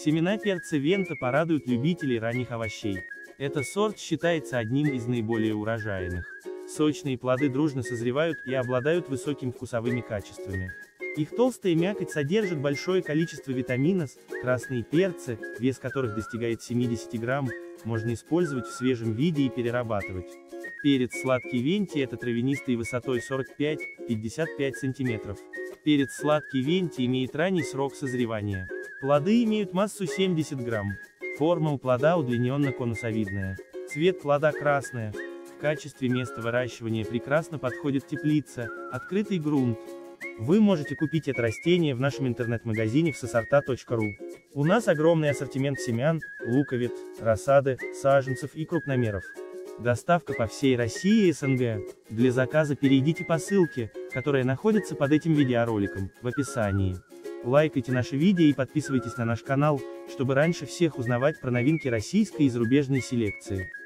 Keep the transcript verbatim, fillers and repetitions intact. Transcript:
Семена перца вента порадуют любителей ранних овощей. Этот сорт считается одним из наиболее урожайных. Сочные плоды дружно созревают и обладают высокими вкусовыми качествами. Их толстая мякоть содержит большое количество витаминов, красные перцы, вес которых достигает семидесяти грамм, можно использовать в свежем виде и перерабатывать. Перец сладкий венти – это травянистый высотой сорок пять — пятьдесят пять сантиметров. Перец сладкий венти имеет ранний срок созревания. Плоды имеют массу семьдесят грамм. Форма у плода удлиненно-конусовидная. Цвет плода красная. В качестве места выращивания прекрасно подходит теплица, открытый грунт. Вы можете купить это растение в нашем интернет-магазине всосорта точка ру. У нас огромный ассортимент семян, луковиц, рассады, саженцев и крупномеров. Доставка по всей России и СНГ. Для заказа перейдите по ссылке, которая находится под этим видеороликом, в описании. Лайкайте наши видео и подписывайтесь на наш канал, чтобы раньше всех узнавать про новинки российской и зарубежной селекции.